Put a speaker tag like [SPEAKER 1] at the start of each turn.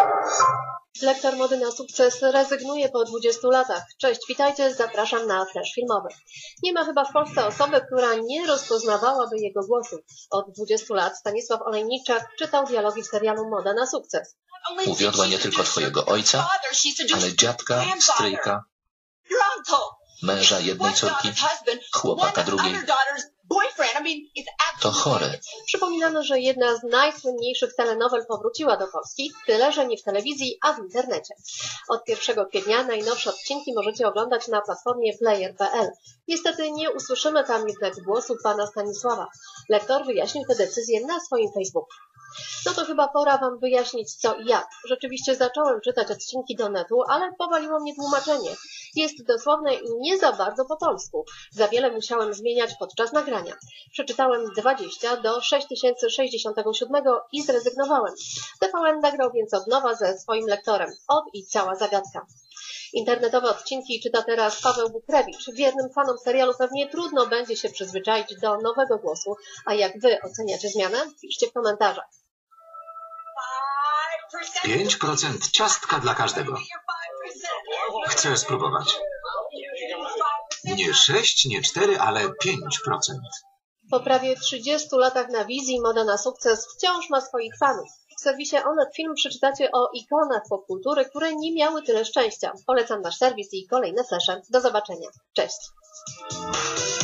[SPEAKER 1] Lektor mody na sukces rezygnuje po 20 latach. Cześć, witajcie, zapraszam na Flash Filmowy. Nie ma chyba w Polsce osoby, która nie rozpoznawałaby jego głosu. Od 20 lat Stanisław Olejniczak czytał dialogi w serialu Moda na sukces.
[SPEAKER 2] Uwiodła nie tylko twojego ojca, ale dziadka, stryjka, męża jednej córki, chłopaka drugiej. To chore.
[SPEAKER 1] Przypominano, że jedna z najsłynniejszych telenowel powróciła do Polski, tyle że nie w telewizji, a w internecie. Od 1 kwietnia najnowsze odcinki możecie oglądać na platformie player.pl. Niestety nie usłyszymy tam jednak głosu pana Stanisława. Lektor wyjaśnił tę decyzję na swoim Facebooku. No to chyba pora wam wyjaśnić co i jak. Rzeczywiście zacząłem czytać odcinki do netu, ale powaliło mnie tłumaczenie. Jest dosłowne i nie za bardzo po polsku. Za wiele musiałem zmieniać podczas nagrania. Przeczytałem 20 do 6067 i zrezygnowałem. TVN nagrał więc od nowa ze swoim lektorem. Od i cała zagadka. Internetowe odcinki czyta teraz Paweł Bukrewicz. Wiernym fanom serialu pewnie trudno będzie się przyzwyczaić do nowego głosu. A jak wy oceniacie zmianę? Piszcie w komentarzach.
[SPEAKER 3] 5% ciastka dla każdego. Chcę spróbować. Nie 6, nie 4, ale 5%.
[SPEAKER 1] Po prawie 30 latach na wizji Moda na sukces wciąż ma swoich fanów. W serwisie Onet Film przeczytacie o ikonach popkultury, które nie miały tyle szczęścia. Polecam nasz serwis i kolejne flesze. Do zobaczenia. Cześć!